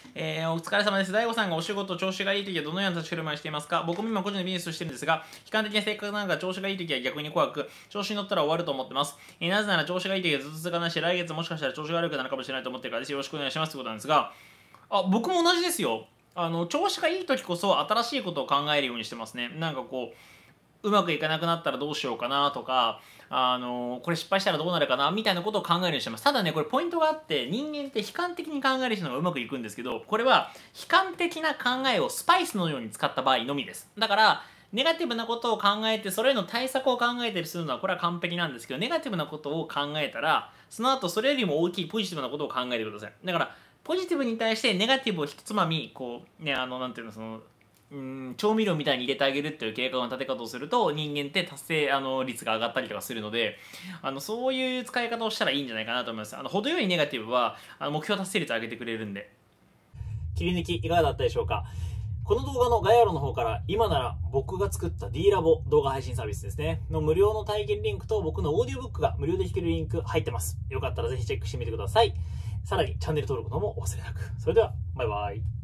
お疲れ様です。大悟さんがお仕事調子がいいときはどのような立ち振る舞いをしていますか？僕も今個人でビジネスをしているんですが、悲観的な性格なんか調子がいいときは逆に怖く、調子に乗ったら終わると思ってます。なぜなら調子がいいときはずっと続かないし、来月もしかしたら調子が悪くなるかもしれないと思ってるからです。よろしくお願いしますということなんですが、僕も同じですよ。調子がいいときこそ新しいことを考えるようにしてますね。なんかこう、うまくいかなくなったらどうしようかなとか、これ失敗したらどうなるかなみたいなことを考えるようにしてます。ただね、これポイントがあって、人間って悲観的に考える人の方がうまくいくんですけど、これは悲観的な考えをスパイスのように使った場合のみです。だから、ネガティブなことを考えて、それへの対策を考えたりするのは、これは完璧なんですけど、ネガティブなことを考えたら、その後それよりも大きいポジティブなことを考えてください。だから、ポジティブに対してネガティブをひとつまみ、こう、ね、なんていうの、調味料みたいに入れてあげるっていう計画の立て方をすると人間って達成率が上がったりとかするのでそういう使い方をしたらいいんじゃないかなと思います。程よいネガティブは目標達成率上げてくれるんで。切り抜きいかがだったでしょうか。この動画の概要欄の方から今なら僕が作った D ラボ動画配信サービスですねの無料の体験リンクと僕のオーディオブックが無料で弾けるリンク入ってます。よかったらぜひチェックしてみてください。さらにチャンネル登録のもお忘れなく。それではバイバイ。